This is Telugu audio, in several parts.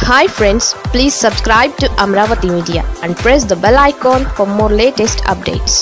Hi friends, please subscribe to Amravati Media and press the bell icon for more latest updates.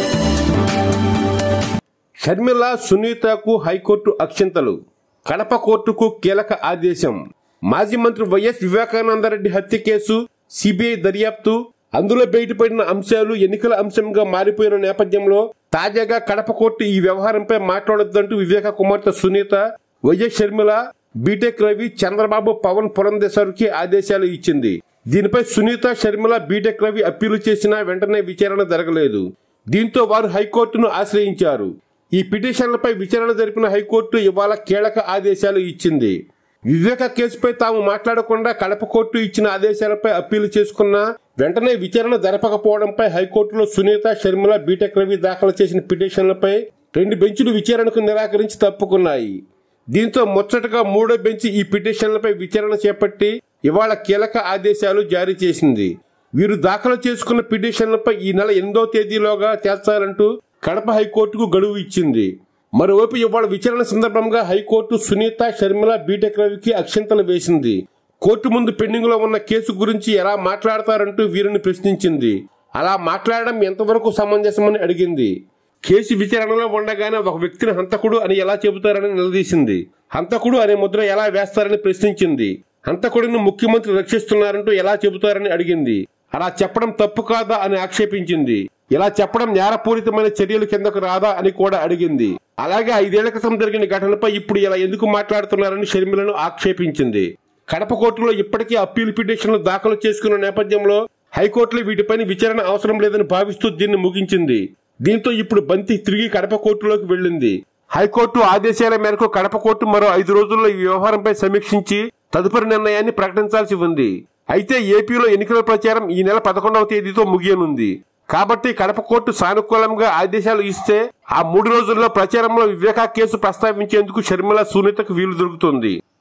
Sharmila సునీతకు హైకోర్టు అక్షంతలు, కడప కోర్టుకు కీలక ఆదేశం. మాజీ మంత్రి వైఎస్ వివేకానందరెడ్డి హత్య కేసు సిబిఐ దర్యాప్తు, అందులో బయటపడిన అంశాలు ఎన్నికల అంశంగా మారిపోయిన నేపథ్యంలో తాజాగా కడప కోర్టు ఈ వ్యవహారంపై మాట్లాడొద్దంటూ వివేక కుమార్తె సునీత, వైఎస్ షర్మిల, బీటెక్ రవి, చంద్రబాబు, పవన్ పురంధేశ్వరికి ఆదేశాలు ఇచ్చింది. దీనిపై సునీత, షర్మిల, బీటెక్ రవి అప్పీలు చేసినా వెంటనే విచారణ జరగలేదు. దీంతో వారు హైకోర్టును ఆశ్రయించారు. ఈ పిటిషన్లపై విచారణ జరిపిన హైకోర్టు ఇవాళ కీలక ఆదేశాలు ఇచ్చింది. వివేక కేసుపై తాము మాట్లాడకుండా కడప కోర్టు ఇచ్చిన ఆదేశాలపై అప్పీలు చేసుకున్నా వెంటనే విచారణ జరపకపోవడంపై హైకోర్టులో సునీత, షర్మిల, బీటెక్ రవి దాఖలు చేసిన పిటిషన్లపై 2 బెంచులు విచారణకు నిరాకరించి తప్పుకున్నాయి. దీంతో ముచ్చటగా 3వ బెంచ్ ఈ పిటిషన్లపై విచారణ చేపట్టి ఇవాళ కీలక ఆదేశాలు జారీ చేసింది. వీరు దాఖలు చేసుకున్న పిటిషన్లపై ఈ నెల 8వ తేదీలోగా తేల్చాలంటూ కడప హైకోర్టుకు గడువు ఇచ్చింది. మరోవైపు ఇవాళ విచారణ సందర్భంగా హైకోర్టు సునీత, షర్మిల, బీటెక్ రవికి అక్షంతలు వేసింది. కోర్టు ముందు పెండింగ్ లో ఉన్న కేసు గురించి ఎలా మాట్లాడతారంటూ వీరిని ప్రశ్నించింది. అలా మాట్లాడడం ఎంతవరకు సమంజసమని అడిగింది. కేసు విచారణలో ఉండగానే ఒక వ్యక్తిని హంతకుడు అని ఎలా చెబుతారని నిలదీసింది. హంతకుడు అనే ముద్ర ఎలా వేస్తారని ప్రశ్నించింది. హంతకుడిని ముఖ్యమంత్రి రక్షిస్తున్నారంటూ ఎలా చెబుతారని అడిగింది. అలా చెప్పడం తప్పు కాదా అని ఆక్షేపించింది. ఇలా చెప్పడం నేరపూరితమైన చర్యలు కిందకు రాదా అని కూడా అడిగింది. అలాగే 5 ఏళ్ల క్రితం జరిగిన ఘటనపై ఇప్పుడు ఇలా ఎందుకు మాట్లాడుతున్నారని షర్మిలను ఆక్షేపించింది. కడప కోర్టులో ఇప్పటికీ అప్పీల్ పిటిషన్లు దాఖలు చేసుకున్న నేపథ్యంలో హైకోర్టులో వీటిపైన విచారణ అవసరం లేదని భావిస్తూ దీన్ని ముగించింది. దీంతో ఇప్పుడు బంతి తిరిగి కడప కోర్టులోకి వెళ్లింది. హైకోర్టు ఆదేశాల మేరకు కడప కోర్టు మరో 5 రోజుల్లో ఈ వ్యవహారంపై సమీక్షించి తదుపరి నిర్ణయాన్ని ప్రకటించాల్సి ఉంది. అయితే ఏపీలో ఎన్నికల ప్రచారం ఈ నెల 11వ తేదీతో ముగియనుంది. కాబట్టి కడప కోర్టు సానుకూలంగా ఆదేశాలు ఇస్తే ఆ 3 రోజుల్లో ప్రచారంలో వివేకా కేసు ప్రస్తావించేందుకు షర్మిల, సునీతకు వీలు దొరుకుతుంది.